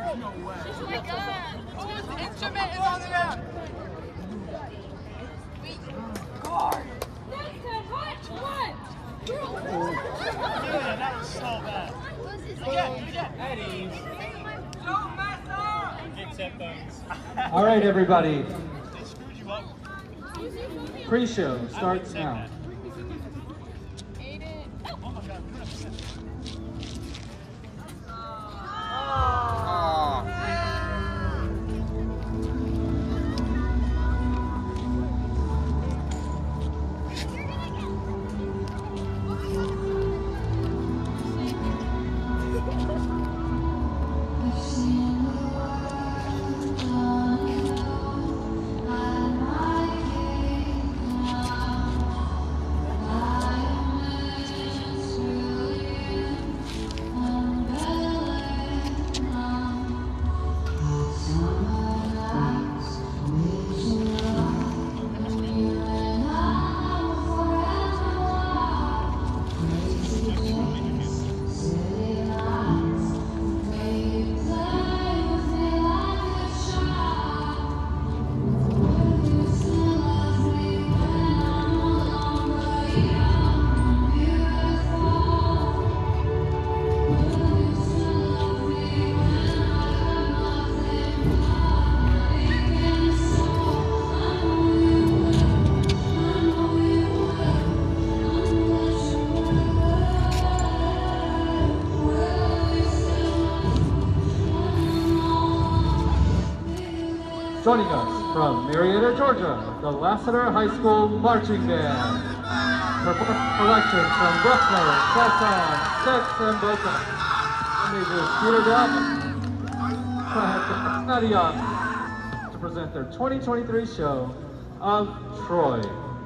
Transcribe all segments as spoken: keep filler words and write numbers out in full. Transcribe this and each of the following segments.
Oh my god. The instrument is on the ground. Guard. Next time, watch one. Yeah, that was so bad. Again, again. Eddie. Don't mess up. It's headphones. All right, everybody. They screwed you up. Pre-show starts now. Oh my god. Joining us from Marietta, Georgia, the Lassiter High School Marching Band. Performing collections from Bruckner, Cresson, Six, and Boca. Majors Peter Duff, Nadia, to present their twenty twenty-three show of Troy.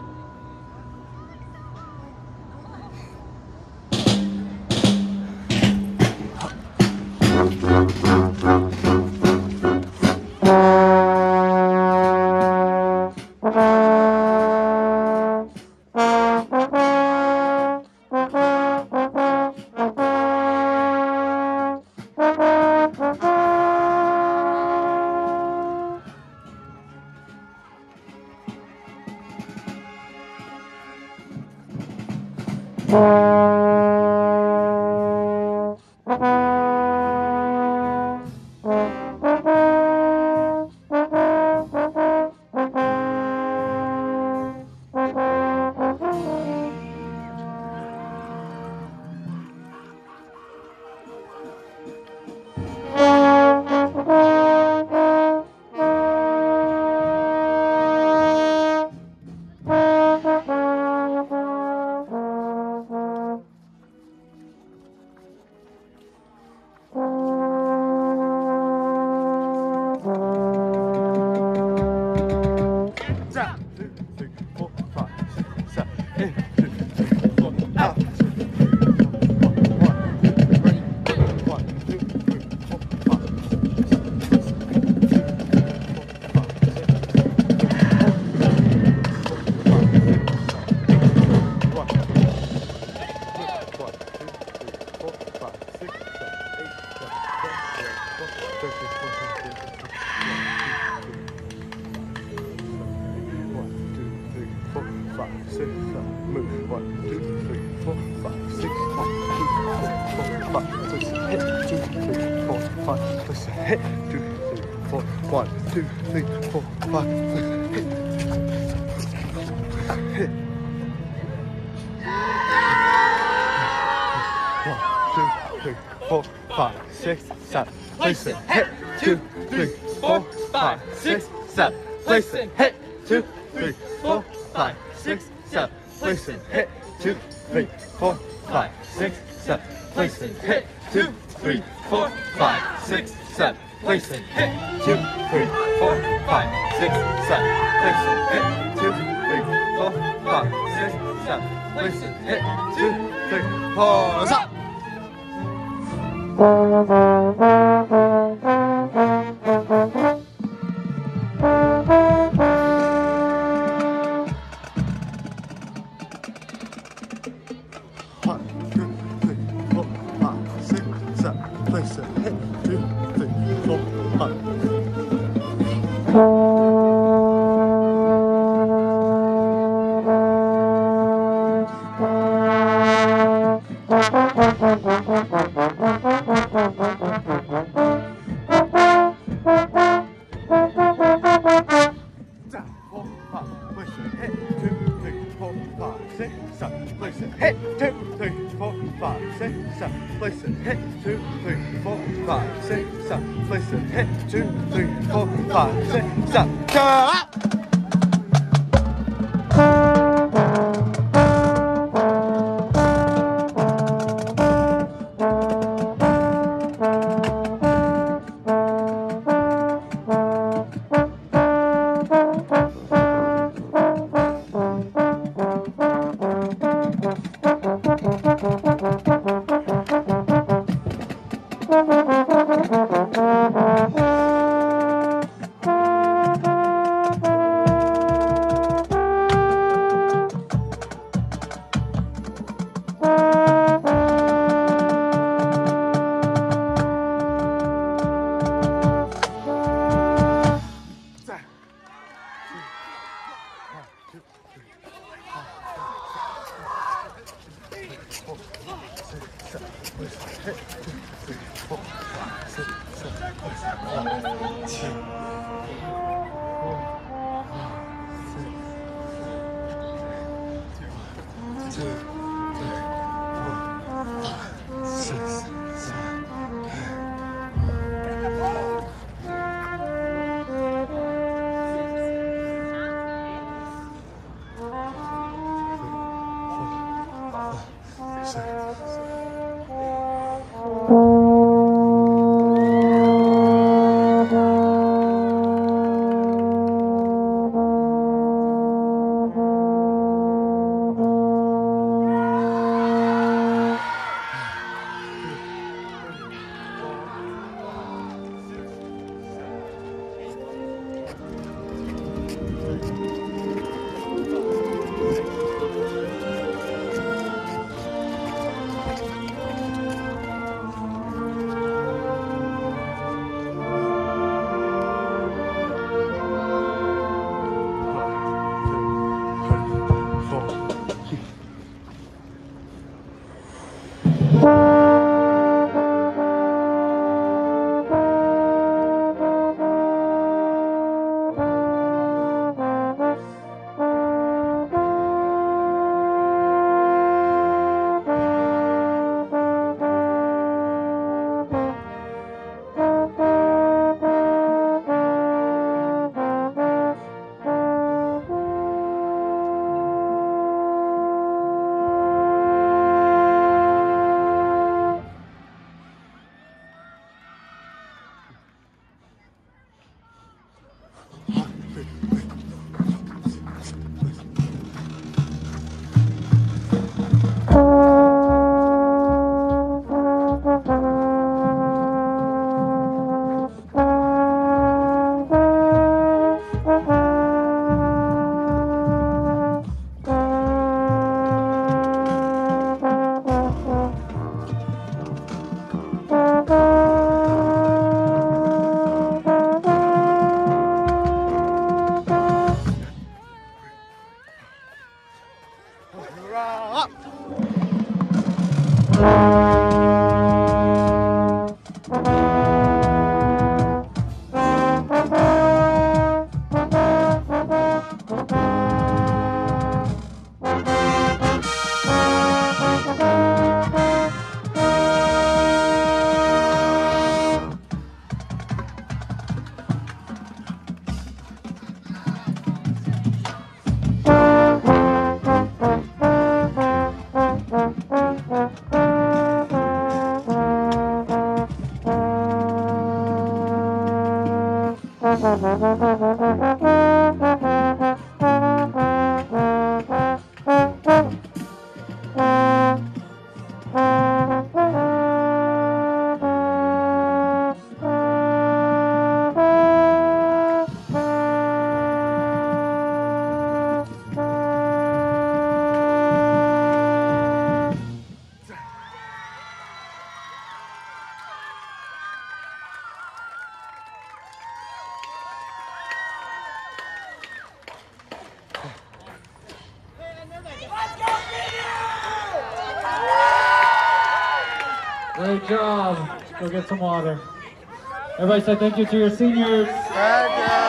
One, two, three, four, five, six, hit. One, two, three, four, five, six, seven. Place it. Hit. Two, three, four, five, six, seven. Place it. Hit. Two, three, four, five, six, seven. Place it. Hit. Two, three, four, five, six, seven. Place it. Hit. Two, three, four, five, six, seven. Place it. Hit. Two, three, four, five, six, seven. Place it. Hit. Two, three, four, five, six, seven. Place it. Hit. Two, three, four. Stop. One, two, three, four, five, six, seven. Place it. Hit. Two, three, four, Hit, two, three, four, five, six, seven. Place it. Hit, two, three, four, five, six, seven. Place it. Hit, two, three, four, five, six, seven. Go! Great job. Go get some water. Everybody say thank you to your seniors. Thank you.